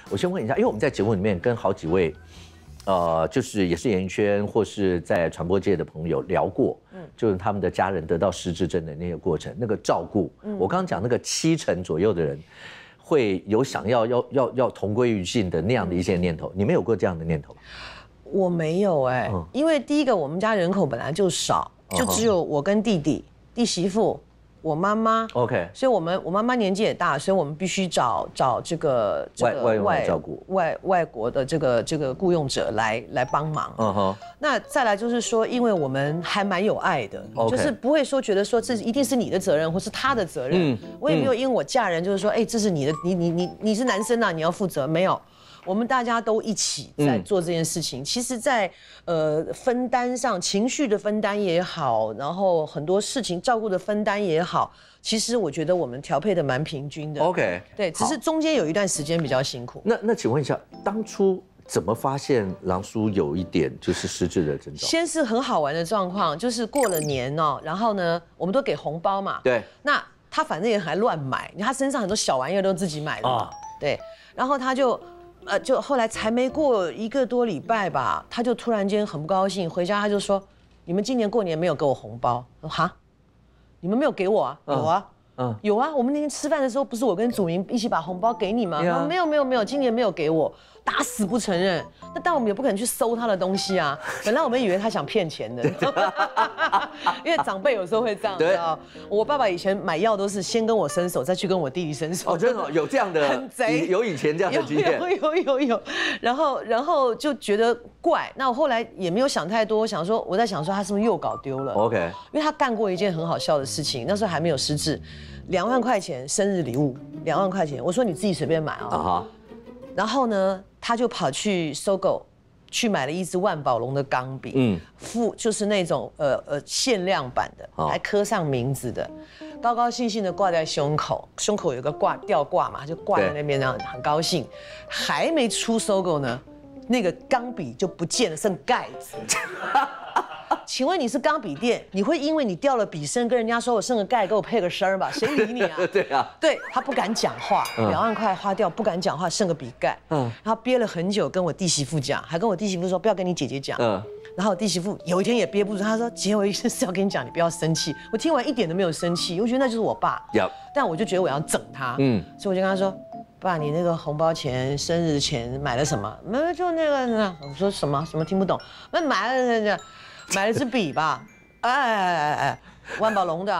我先问一下，因为我们在节目里面跟好几位，就是也是演艺圈或是在传播界的朋友聊过，就是他们的家人得到失智症的那个过程，那个照顾。我刚刚讲那个70%左右的人会有想要同归于尽的那样的一些念头，你们有过这样的念头吗？ 我没有因为第一个我们家人口本来就少，就只有我跟弟弟、弟媳妇。我妈妈 ，OK， 所以我妈妈年纪也大，所以我们必须找这个外照顾外国的这个雇佣者来帮忙。那再来就是说，因为我们还蛮有爱的，就是不会说觉得说这一定是你的责任或是他的责任。我也没有因为我嫁人就是说，这是你的，你是男生啊，你要负责，没有。我们大家都一起在做这件事情，其实在分担上，情绪的分担也好，然后很多事情照顾的分担也好，其实我觉得我们调配的蛮平均的。 OK， 对，只是中间有一段时间比较辛苦。 那请问一下，当初怎么发现郎叔有一点就是失智的征兆？ 先是很好玩的状况，就是过了年然后呢，我们都给红包嘛。 对。 那他反正也还乱买，他身上很多小玩意儿都自己买的嘛。对。然后他就后来才没过1个多礼拜吧，他就突然间很不高兴，回家他就说：“你们今年过年没有给我红包。”我说：“哈，你们没有给我啊？”“有啊，有啊，我们那天吃饭的时候，不是我跟祖明一起把红包给你吗？”“没有，今年没有给我。”打死不承认。那但我们也不可能去搜他的东西啊。本来我们以为他想骗钱的，因为长辈有时候会这样。对啊，我爸爸以前买药都是先跟我伸手，再去跟我弟弟伸手。 真的有这样的，很贼，有以前这样的经验。 有。然后就觉得怪。那我后来也没有想太多，我在想说他是不是又搞丢了 ？OK， 因为他干过一件很好笑的事情，那时候还没有失智，2万块钱生日礼物，2万块钱，我说你自己随便买啊。然后呢，他就跑去搜狗去买了一支万宝龙的钢笔，就是那种限量版的，还刻上名字的，高高兴兴的挂在胸口，胸口有个吊挂嘛，就挂在那边，然后很高兴。还没出搜狗呢，那个钢笔就不见了，剩盖子。请问你是钢笔店，你会因为你掉了笔身跟人家说我剩个盖，给我配个声吧？谁理你啊？ 对啊， 对他不敢讲话，2万块花掉不敢讲话，剩个笔盖。然后憋了很久，跟我弟媳妇讲，还跟我弟媳妇说不要跟你姐姐讲。然后我弟媳妇有一天也憋不住，她说：“姐，我有一件事要跟你讲，你不要生气。”我听完一点都没有生气，我觉得那就是我爸。但我就觉得我要整他，所以我就跟他说：“爸，你那个红包钱、生日钱买了什么？没就那个。”我说什么听不懂。那买了支笔吧，万宝龙的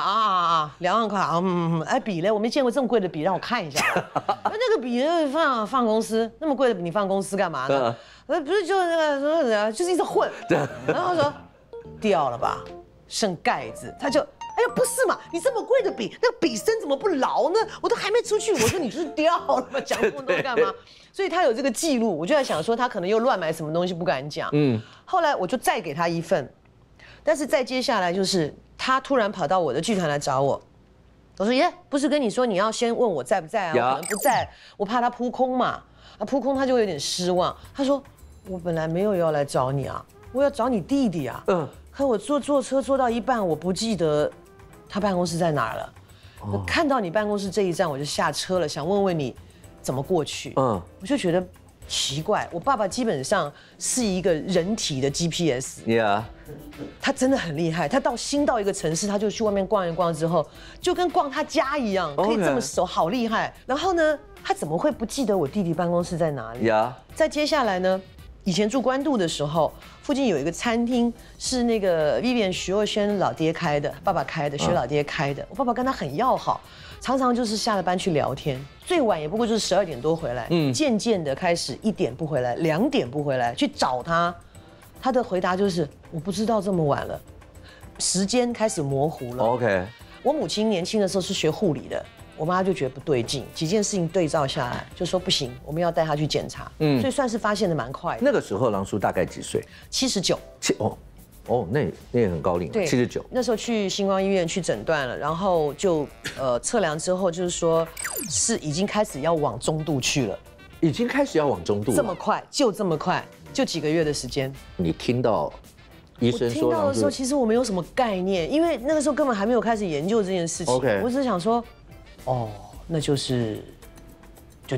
2万块笔嘞，我没见过这么贵的笔，让我看一下。那个笔放公司，那么贵的笔你放公司干嘛呢？不是就那个什么，就是一直混。然后说掉了吧，剩盖子，他就不是嘛，你这么贵的笔，那个笔身怎么不牢呢？我都还没出去，我说你就是掉了嘛，讲那么多干嘛？所以他有这个记录，我就在想说他可能又乱买什么东西不敢讲。后来我就再给他一份。但是再接下来就是他突然跑到我的剧团来找我，我说不是跟你说你要先问我在不在啊？我可能不在，我怕他扑空嘛，扑空他就会有点失望。他说我本来没有要来找你啊，我要找你弟弟啊。可我坐车坐到一半，我不记得他办公室在哪儿了。看到你办公室这一站，我就下车了，想问问你怎么过去。我就觉得奇怪，我爸爸基本上是一个人体的 GPS。他真的很厉害，他新到一个城市，他就去外面逛一逛之后，就跟逛他家一样，可以这么熟，好厉害。然后呢，他怎么会不记得我弟弟办公室在哪里？再接下来呢，以前住关渡的时候，附近有一个餐厅是那个 Vivian 徐若瑄老爹开的，爸爸开的，徐老爹开的。我爸爸跟他很要好，常常就是下了班去聊天，最晚也不过就是12点多回来。渐渐的开始1点不回来，2点不回来，去找他。他的回答就是我不知道这么晚了，时间开始模糊了。我母亲年轻的时候是学护理的，我妈就觉得不对劲，几件事情对照下来，就说不行，我们要带她去检查。所以算是发现的蛮快的。 那个时候郎叔大概几岁 ？79。 那也很高龄。对，79。 那时候去星光医院去诊断了，然后就测量之后就是说是已经开始要往中度去了。 已经开始要往中度了？这么快？就这么快？就几个月的时间？ 你听到医生说？我听到的时候，其实我没有什么概念，因为那个时候根本还没有开始研究这件事情。我只是想说，那就是就这样。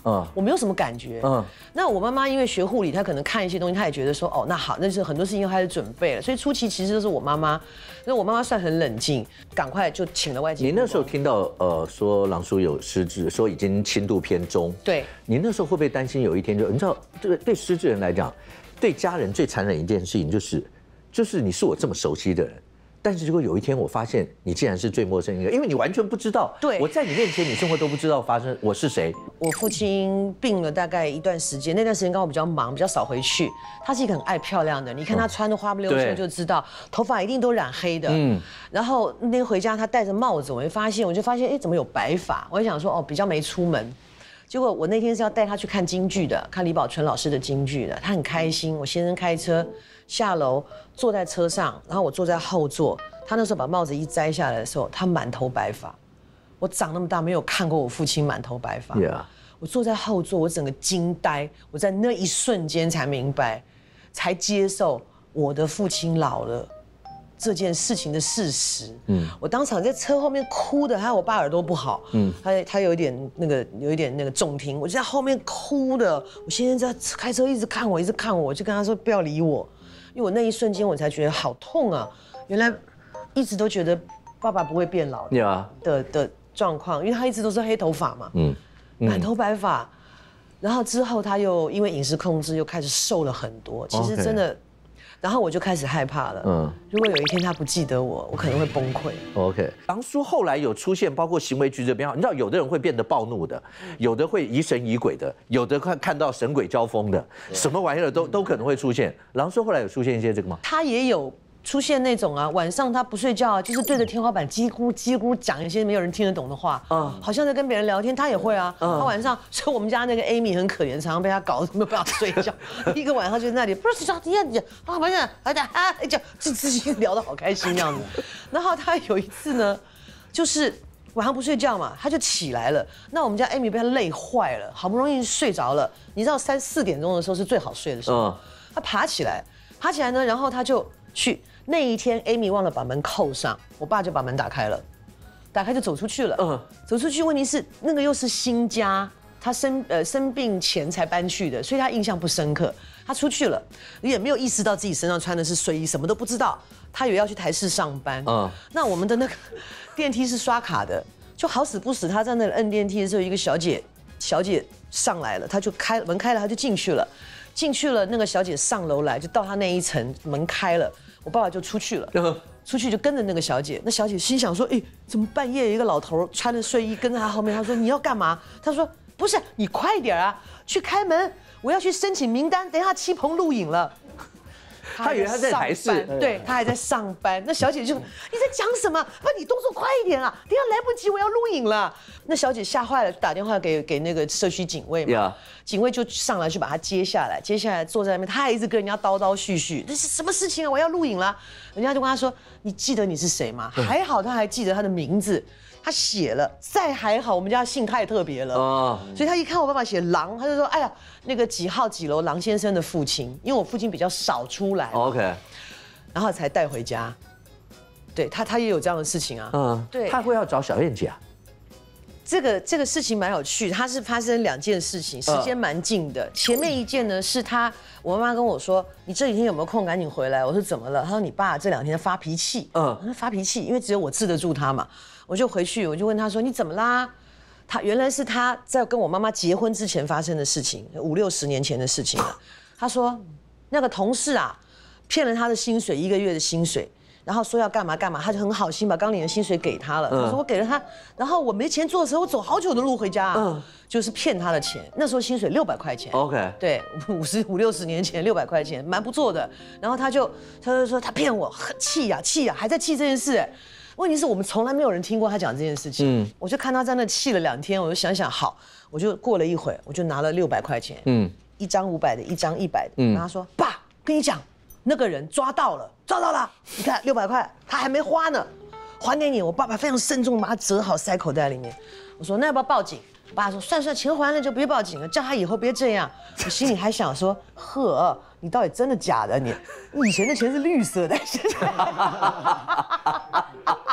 我没有什么感觉。那我妈妈因为学护理，她可能看一些东西，她也觉得说，哦，那好，那是很多事情她是准备了，所以初期其实都是我妈妈，那我妈妈算很冷静，赶快就请了外籍。 你那时候听到说郎叔有失智，说已经轻度偏中， 对， 你那时候会不会担心有一天你知道这个对失智人来讲，对家人最残忍一件事情就是你是我这么熟悉的人。但是如果有一天我发现你竟然是最陌生一个，因为你完全不知道， 对， 我在你面前，你生活都不知道发生我是谁。 我父亲病了大概一段时间，那段时间刚好比较忙，比较少回去。他是一个很爱漂亮的，你看他穿的花不溜秋就知道，头发一定都染黑的。然后那天回家他戴着帽子，我就发现，哎，怎么有白发？我就想说，哦，比较没出门。结果我那天是要带他去看京剧的，看李宝春老师的京剧的，他很开心。我先生开车下楼，坐在车上，然后我坐在后座。他那时候把帽子一摘下来的时候，他满头白发。我长那么大没有看过我父亲满头白发。我坐在后座，我整个惊呆。我在那一瞬间才明白，才接受我的父亲老了这件事情的事实。我当场在车后面哭的，还有我爸耳朵不好，他有一点那个重听，我就在后面哭的。我先生在开车一直看我，我就跟他说不要理我，因为我那一瞬间我才觉得好痛啊，原来一直都觉得爸爸不会变老的状况，因为他一直都是黑头发嘛，满头白发，然后之后他又因为饮食控制又开始瘦了很多，其实真的。然后我就开始害怕了。如果有一天他不记得我，我可能会崩溃。 OK， 郎叔后来有出现，包括行为举止变化。你知道，有的人会变得暴怒的，有的会疑神疑鬼的，有的看到神鬼交锋的，什么玩意儿都可能会出现。郎叔后来有出现一些这个吗？ 他也有出现那种啊，晚上他不睡觉，就是对着天花板叽咕讲一些没有人听得懂的话，好像在跟别人聊天。他也会啊，他晚上，所以我们家那个 Amy 很可怜，常常被他搞得没有办法睡觉。一个晚上就在那里，不是说你啊，晚上讲，自己聊得好开心那样子。然后他有一次呢，就是晚上不睡觉嘛，他就起来了。那我们家 Amy 被他累坏了，好不容易睡着了。你知道3、4点钟的时候是最好睡的时候。他爬起来呢，然后他就去。那一天 Amy 忘了把门扣上，我爸就把门打开了，打开就走出去了。走出去，问题是那个又是新家，他生病前才搬去的，所以他印象不深刻。他出去了，也没有意识到自己身上穿的是睡衣，什么都不知道。他以为要去台视上班。那我们的那个电梯是刷卡的，就好死不死，他在那里摁电梯的时候，一个小姐上来了，他就门开了，他就进去了。那个小姐上楼来，就到他那一层，门开了。我爸爸就出去了，出去就跟着那个小姐。那小姐心想说：“哎，怎么半夜一个老头穿着睡衣跟在他后面？”他说：“你要干嘛？”他说：“不是，你快点啊，去开门，我要去申请名单，等一下七鹏录影了。” 他以为他在台视， 对他还在上班。那小姐就你在讲什么？不，你动作快一点啊，等一下来不及，我要录影了。那小姐吓坏了，打电话给那个社区警卫嘛，警卫就上来去把他接下来坐在那边，他还一直跟人家叨叨絮絮，这是什么事情啊？我要录影了。人家就跟他说：“你记得你是谁吗？”还好他还记得他的名字。他写了，再还好，我们家姓太特别了，所以他一看我爸爸写郎，他就说：“哎呀，那个几号几楼郎先生的父亲，因为我父亲比较少出来 ，OK， 然后才带回家。”对他也有这样的事情啊，对， 他会要找小燕姐啊。 这个事情蛮有趣，它是发生2件事情，时间蛮近的。前面一件呢是我妈妈跟我说：“你这几天有没有空？赶紧回来。”我说：“怎么了？”她说：“你爸这2天发脾气。”我说：“发脾气，因为只有我治得住他嘛。”我就回去，我就问他说：“你怎么啦？”原来是他在跟我妈妈结婚之前发生的事情，50、60年前的事情了。他说那个同事啊，骗了他的薪水1个月的薪水，然后说要干嘛干嘛，他就很好心把刚领的薪水给他了。他说我给了他，然后我没钱做的时候，我走好久的路回家，就是骗他的钱。那时候薪水600块钱 ，OK， 对，50、60年前600块钱，蛮不错的。然后他就说他骗我，气呀，还在气这件事。问题是我们从来没有人听过他讲这件事情，我就看他在那气了2天，我就想好，我就过了一会，我就拿了600块钱，一张500的，一张100的，然后他说：“爸，跟你讲，那个人抓到了，你看600块，他还没花呢，还给你。”我爸爸非常慎重把它折好塞口袋里面。我说：“那要不要报警？”爸说：“算，钱还了就别报警了，叫他以后别这样。”我心里还想说：“呵，你到底真的假的？你以前的钱是绿色的，现在。”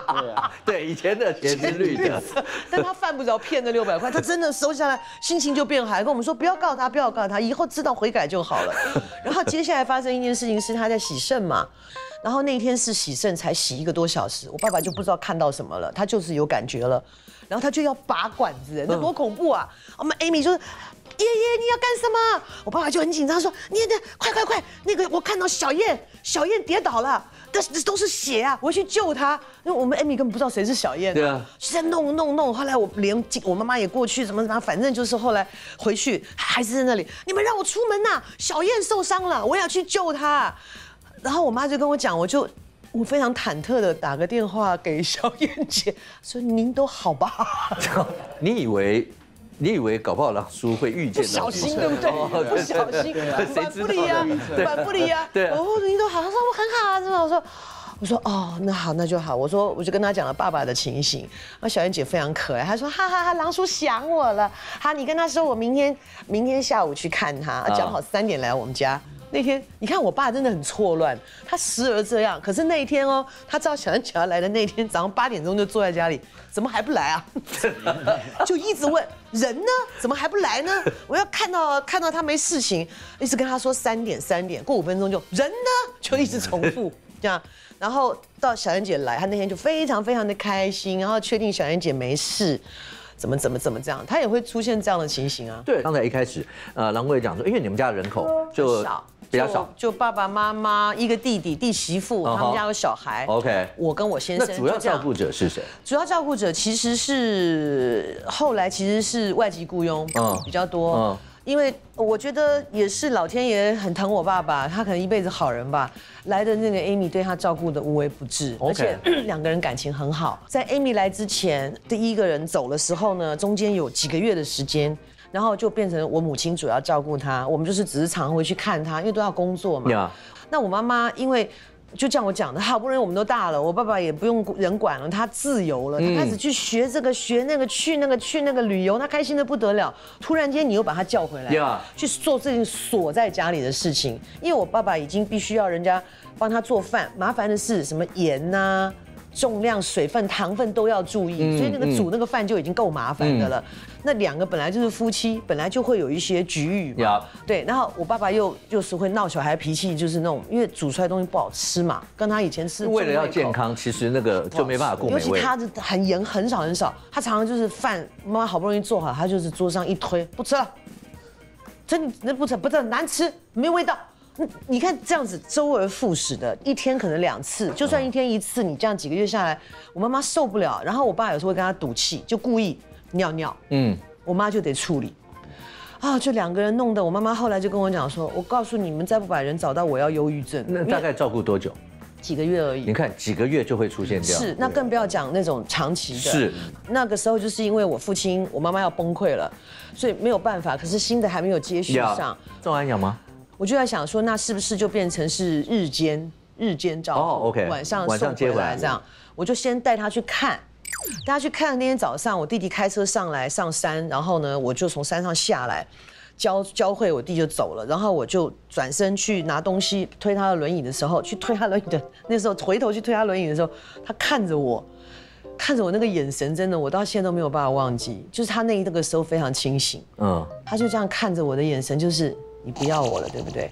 对，以前的钱是绿的， 但他犯不着骗那600块，他真的收下来，心情就变好，跟我们说不要告他，不要告他，以后知道悔改就好了。然后接下来发生一件事情是他在洗肾嘛，然后那天是洗肾才洗1个多小时，我爸爸就不知道看到什么了，他就是有感觉了，然后他就要拔管子，那多恐怖啊！我们 Amy 就是爷爷你要干什么？我爸爸就很紧张说你快，那个我看到小燕跌倒了。这都是血啊！我要去救她，因为我们 Amy 根本不知道谁是小燕，对啊，在弄，后来我妈妈也过去，怎么，反正就是后来回去还是在那里，你们让我出门呐，小燕受伤了，我要去救她。然后我妈就跟我讲，我非常忐忑的打个电话给小燕姐，说您都好吧？ 你以为搞不好郎叔会遇见到？ 小心对不对？不小心，反不理啊，反不理啊。对，我说你都好，他说我很好啊，是吧？我说哦，那好，那就好。我就跟他讲了爸爸的情形。那小燕姐非常可爱，她说哈哈哈，郎叔想我了。好，你跟他说我明天下午去看他，讲好3点来我们家。那天你看我爸真的很错乱，他时而这样，可是那一天哦，他知道小燕姐要来的那一天早上8点钟就坐在家里，怎么还不来啊？就一直问人呢，怎么还不来呢？我要看到他没事情，一直跟他说3点，过5分钟就人呢，就一直重复这样。然后到小燕姐来，他那天就非常非常的开心，然后确定小燕姐没事。怎么这样，他也会出现这样的情形啊。 对，刚才一开始，郎哥也讲说，因为你们家的人口就比较少， 就爸爸妈妈1个弟弟、弟媳妇，他们家有小孩。 OK， 我跟我先生。 那主要照顾者是谁？ 主要照顾者其实是后来是外籍雇佣比较多。因为我觉得也是老天爷很疼我爸爸，他可能一辈子好人吧。来的那个 Amy 对他照顾的无微不至，而且2个人感情很好。在 Amy 来之前，第一个人走的时候呢，中间有几个月的时间，然后就变成我母亲主要照顾他，我们只是常常会去看他，因为都要工作嘛。那我妈妈因为。就像我讲的，好不容易我们都大了，我爸爸也不用人管了，他自由了，他开始去学这个学那个，去那个旅游，他开心的不得了。突然间你又把他叫回来，去做这件锁在家里的事情，因为我爸爸已经必须要人家帮他做饭，麻烦的是什么盐呐、重量、水分、糖分都要注意，所以那个煮那个饭就已经够麻烦的了。那2个本来就是夫妻，本来就会有一些局域嘛。对，然后我爸爸又是会闹小孩脾气，就是那种因为煮出来的东西不好吃嘛，跟他以前吃为了要健康，其实那个就没办法顾美味。 尤其他很严，很少，他常常就是饭妈妈好不容易做好，他就是桌上一推不吃了，那不吃难吃，没味道。你看这样子周而复始的，一天可能2次，就算一天1次，你这样几个月下来，我妈妈受不了。然后我爸有时候会跟他赌气，就故意尿，我妈就得处理。就2个人弄得我妈妈后来就跟我讲说，我告诉你们，再不把人找到，我要忧郁症。 那大概照顾多久？ 几个月而已。 你看几个月就会出现这样。 是，那更不要讲那种长期的。 是， 那个时候就是因为我妈妈要崩溃了，所以没有办法。可是新的还没有接续上。照安养吗？ 我就在想说，那是不是就变成是日间照顾 ？OK， 晚上送回来这样。我就先带他去看。那天早上，我弟弟开车上山，然后呢，我就从山上下来，教会我弟就走了，然后我就转身去拿东西，推他的轮椅的时候，那时候回头去推他轮椅的时候，他看着我那个眼神，真的我到现在都没有办法忘记，就是他那个时候非常清醒，他就这样看着我的眼神，就是你不要我了，对不对？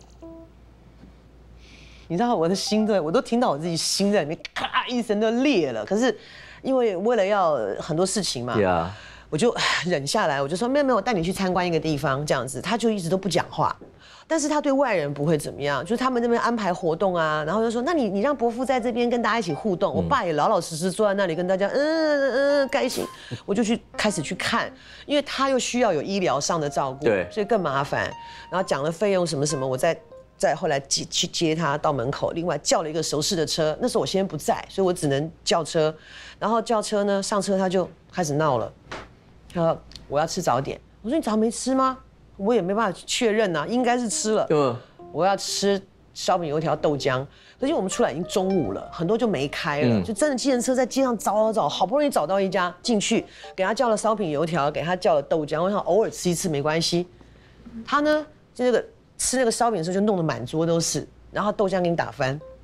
你知道我的心我都听到我自己心在里面咔一声都裂了，可是。因为为了要很多事情嘛，我就忍下来，我就说没有，我带你去参观一个地方，这样子，他就一直都不讲话，但是他对外人不会怎么样，就是他们那边安排活动啊，然后就说那你让伯父在这边跟大家一起互动，我爸也老老实实坐在那里跟大家开心，我就开始去看，因为他又需要有医疗上的照顾，对，所以更麻烦，然后讲了费用什么，我再后来去接他到门口，另外叫了一个熟识的车。那时候我先生不在，所以我只能叫车。然后叫车呢，上车他就开始闹了，他说我要吃早点。我说你早上没吃吗？我也没办法确认啊，应该是吃了。我要吃烧饼油条豆浆。可是我们出来已经中午了，很多就没开了，就真的计程车在街上找，好不容易找到一家进去，给他叫了烧饼油条，给他叫了豆浆。我想偶尔吃一次没关系。他呢就吃那个烧饼的时候就弄得满桌都是，然后豆浆给你打翻。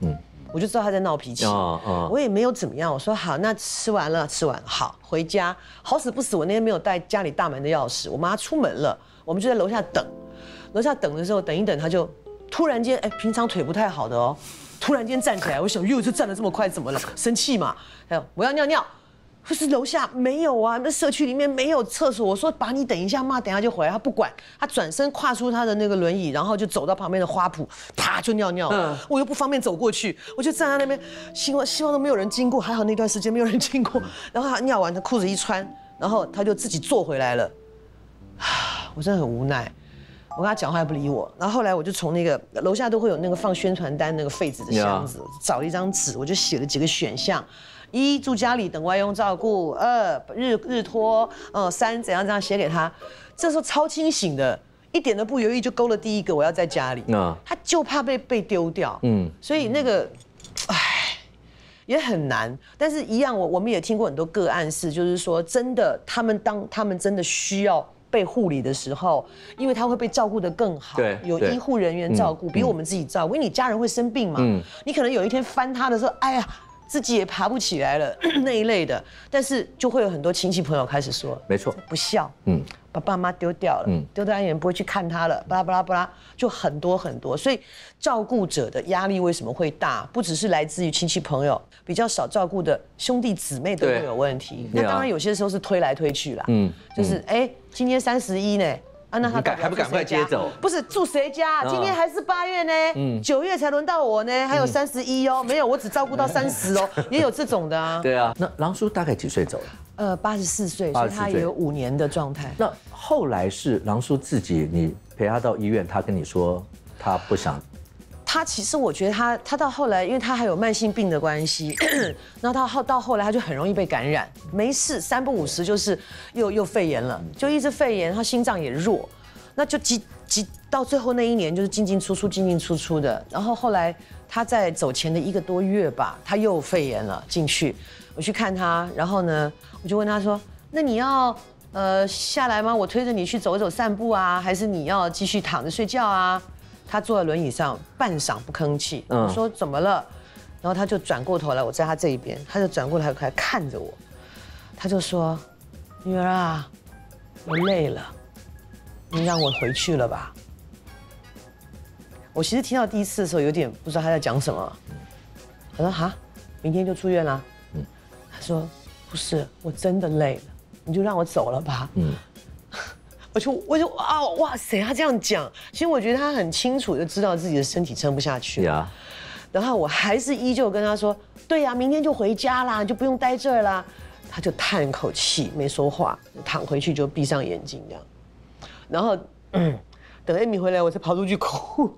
我就知道他在闹脾气，我也没有怎么样。我说好，那吃完了，好，回家。好死不死，我那天没有带家里大门的钥匙，我妈出门了，我们就在楼下等。楼下等的时候，等一等，他就突然间，平常腿不太好的哦，突然间站起来。我想，哟，这站得这么快，怎么了？生气嘛？还有，我要尿尿。可是楼下没有啊，那社区里面没有厕所。我说把你等一下，妈等一下就回来。他不管，他转身跨出他的那个轮椅，然后就走到旁边的花圃，啪就尿尿。我又不方便走过去，我就站在那边，希望都没有人经过。还好那段时间没有人经过。然后他尿完，他裤子一穿，然后他就自己坐回来了。我真的很无奈，我跟他讲话还不理我。然后后来我就从那个楼下都会有那个放宣传单那个废纸的箱子，找了一张纸，我就写了几个选项。1住家里等外佣照顾，2日托，3怎样写给他。这时候超清醒的，一点都不犹豫就勾了第一个，我要在家里。他就怕被丢掉，所以那个，也很难。但是一样，我们也听过很多个案是，就是说真的，当他们真的需要被护理的时候，因为他会被照顾得更好，有医护人员照顾，比我们自己照顾。因为你家人会生病嘛，你可能有一天翻他的时候，哎呀。自己也爬不起来了那一类的，但是就会有很多亲戚朋友开始说， 没错， 不孝，把爸妈丢掉了，丢到安远不会去看他了，巴拉巴拉巴拉，就很多很多。所以照顾者的压力为什么会大？不只是来自于亲戚朋友，比较少照顾的兄弟姊妹都会有问题。那当然有些时候是推来推去啦，就是今天31呢。那他还不赶快接走？ 不是住谁家？今天还是8月呢，9月才轮到我呢，还有31哦，没有，我只照顾到30哦，也有这种的啊。 对啊，那郎叔大概几岁走了 ？84岁，所以他也有5年的状态。 那后来是郎叔自己，你陪他到医院，他跟你说他不想。 他其实我觉得他到后来，因为他还有慢性病的关系，然后他到后来他就很容易被感染，没事3不5时就是又肺炎了，就一直肺炎，他心脏也弱，那就急到最后那1年就是进进出出的，然后后来他在走前的1个多月吧，他又肺炎了进去，我去看他，然后呢我就问他说，那你要下来吗？我推着你去走一走散步啊，还是你要继续躺着睡觉啊？他坐在轮椅上，半晌不吭气。我说怎么了？然后他就转过头来，我在他这一边，他就转过来看着我，他就说：“女儿啊，我累了，你让我回去了吧。”我其实听到第一次的时候，有点不知道他在讲什么。我说：“哈，明天就出院啦。”他说：“不是，我真的累了，你就让我走了吧。”我就哇塞，他这样讲，其实我觉得他很清楚的知道自己的身体撑不下去。然后我还是依旧跟他说，对呀，明天就回家啦，就不用待这儿啦。他就叹口气，没说话，躺回去就闭上眼睛这样。然后等Amy回来，我才跑出去哭。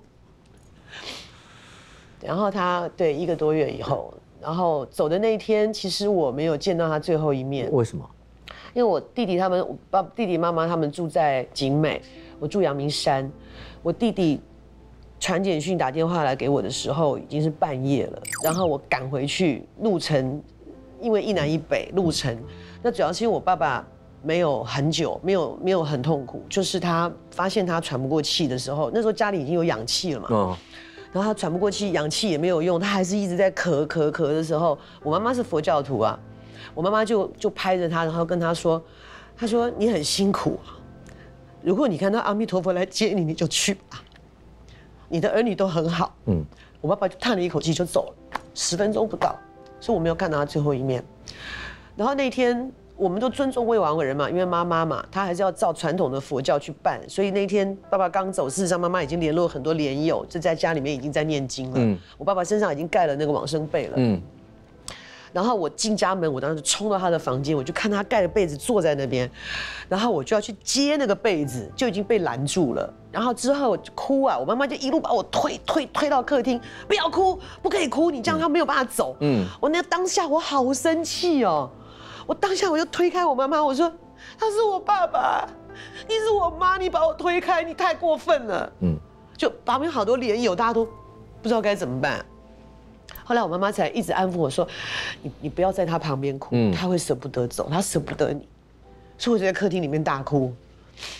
然后他对1个多月以后，然后走的那一天，其实我没有见到他最后一面。 为什么？ 因为我弟弟他们，弟弟妈妈他们住在景美，我住阳明山。我弟弟传简讯打电话来给我的时候，已经是半夜了。然后我赶回去，路程因为一南一北路程，那主要是因为我爸爸没有很久，没有很痛苦，就是他发现他喘不过气的时候，那时候家里已经有氧气了嘛。然后他喘不过气，氧气也没有用，他还是一直在咳的时候，我妈妈是佛教徒啊。我妈妈就拍着他，然后跟他说：“他说你很辛苦啊，如果你看到阿弥陀佛来接你，你就去吧。你的儿女都很好。”我爸爸就叹了一口气就走了，10分钟不到，所以我没有看到他最后一面。然后那天我们都尊重未亡人嘛，因为妈妈嘛，她还是要照传统的佛教去办，所以那天爸爸刚走，事实上妈妈已经联络很多莲友，就在家里面已经在念经了。我爸爸身上已经盖了那个往生被了。然后我进家门，我当时冲到他的房间，我就看他盖着被子坐在那边，然后我就要去接那个被子，就已经被拦住了。然后之后我就哭啊，我妈妈就一路把我推到客厅，不要哭，不可以哭，你这样他没有办法走。我那当下我好生气哦，我当下我就推开我妈妈，我说他是我爸爸，你是我妈，你把我推开，你太过分了。就旁边好多莲友，大家都不知道该怎么办。后来我妈妈才一直安抚我说：“你不要在他旁边哭，他会舍不得走，他舍不得你。”所以我就在客厅里面大哭。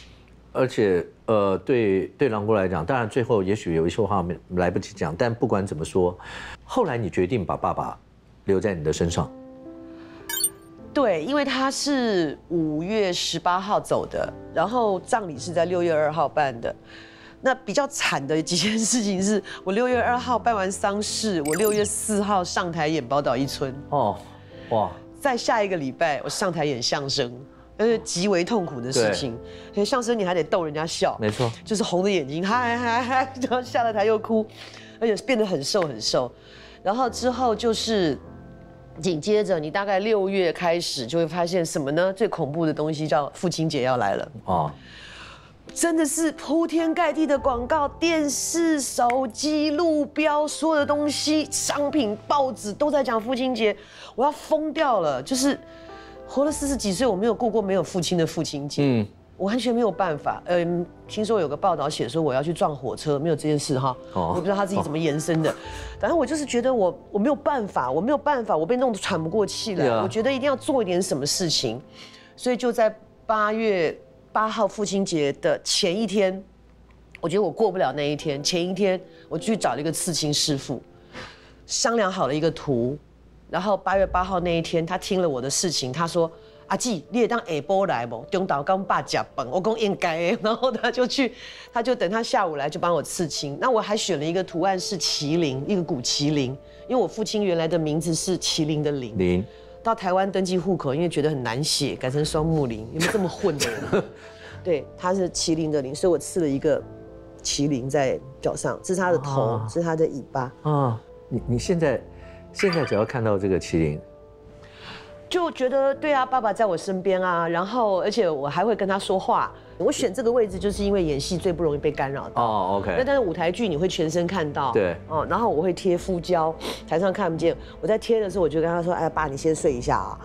而且对郎国来讲，当然最后也许有一些话来不及讲，但不管怎么说，后来你决定把爸爸留在你的身上。 对，因为他是5月18号走的，然后葬礼是在6月2号办的。那比较惨的几件事情是，我6月2号办完丧事，我6月4号上台演《宝岛一村》。哦，哇！在下一个礼拜，我上台演相声，极为痛苦的事情。因为相声你还得逗人家笑， 没错， 就是红着眼睛，嗨，然后下了台又哭，而且变得很瘦很瘦。然后之后就是。紧接着，你大概6月开始就会发现什么呢？最恐怖的东西叫父亲节要来了哦，真的是铺天盖地的广告、电视、手机、路标，所有的东西、商品、报纸都在讲父亲节，我要疯掉了。就是活了40几岁，我没有过过没有父亲的父亲节。我完全没有办法。听说有个报道写说我要去撞火车，没有这件事哈。我不知道他自己怎么延伸的。反正我就是觉得我没有办法，我被弄得喘不过气来。我觉得一定要做一点什么事情，所以就在8月8号父亲节的前一天，我觉得我过不了那一天。前一天我去找了一个刺青师傅，商量好了一个图，然后8月8号那一天，他听了我的事情，他说。阿姊，你也当下晡来不？中岛刚爸吃饭，我讲应该。然后他就等他下午来就帮我刺青。那我还选了一个图案是麒麟，一个古麒麟，因为我父亲原来的名字是麒麟的麟。麟。到台湾登记户口，因为觉得很难写，改成双木麟。有没有这么混的人？对，他是麒麟的麟，所以我刺了一个麒麟在脚上，这是他的头，这是他的尾巴。啊， 你现在只要看到这个麒麟。 就觉得对啊，爸爸在我身边啊，然后而且我还会跟他说话。我选这个位置就是因为演戏最不容易被干扰到。哦 ，OK。那但是舞台剧你会全身看到。对。哦，然后我会贴敷胶，台上看不见。我在贴的时候，我就跟他说：“哎，爸，你先睡一下啊。”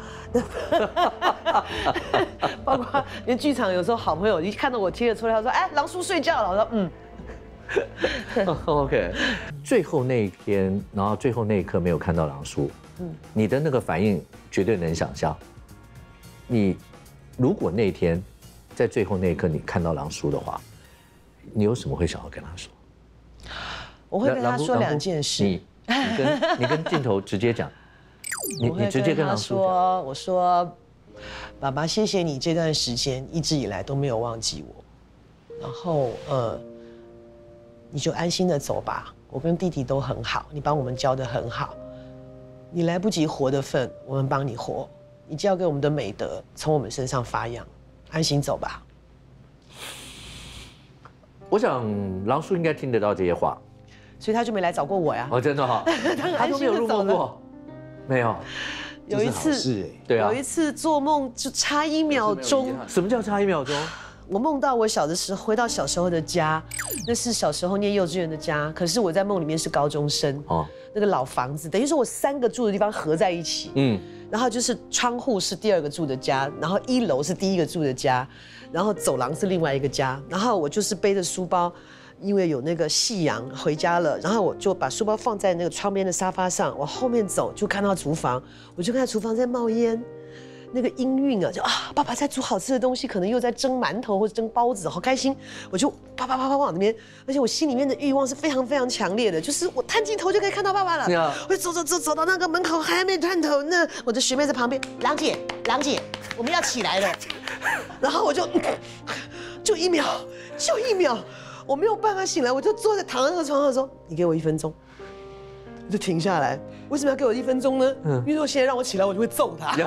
包括连剧场有时候好朋友一看到我贴了出来，他说：“哎，郎叔睡觉了。”我说：“嗯。 ”OK。最后那一天，然后最后那一刻没有看到郎叔。你的那个反应绝对能想象。你如果那天在最后那一刻你看到郎叔的话，你有什么会想要跟他说？ 我会跟他说2件事。 你跟镜头直接讲，你直接跟郎叔讲。我说，爸爸，谢谢你这段时间一直以来都没有忘记我，然后你就安心的走吧。我跟弟弟都很好，你帮我们教得很好。你来不及活的份，我们帮你活。你教给我们的美德，从我们身上发扬。安心走吧。 我想郎叔应该听得到这些话， 所以他就没来找过我呀。 哦，真的哈，他都没有入梦过，没有。 有一次， 对啊， 有一次做梦就差1秒钟。 什么叫差1秒钟？ 我梦到我小的时候回到小时候的家，那是小时候念幼稚园的家，可是我在梦里面是高中生。哦。那个老房子，等于说我3个住的地方合在一起，然后就是窗户是第2个住的家，然后1楼是第1个住的家，然后走廊是另外一个家，然后我就是背着书包，因为有那个夕阳回家了，然后我就把书包放在那个窗边的沙发上，往后面走就看到厨房，我就看到厨房在冒烟。那个音韵啊，就爸爸在煮好吃的东西，可能又在蒸馒头或者蒸包子，好开心！我就啪往那边，而且我心里面的欲望是非常非常强烈的，就是我探镜头就可以看到爸爸了。我走到那个门口还没探头呢，我的学妹在旁边，郎姐，我们要起来了。然后我就1秒，我没有办法醒来，我就躺在那个床上说：“你给我1分钟。”我就停下来，为什么要给我1分钟呢？因为我现在让我起来，我就会揍他。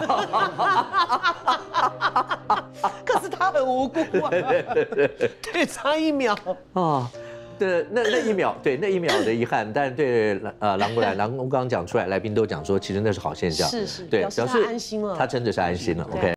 可是他很无辜啊，对，差1秒啊， 对，那1秒，对，那1秒的遗憾，但是对郎国刚刚讲出来，来宾都讲说，其实那是好现象， 是，对，表示他安心了， 他真的是安心了。OK。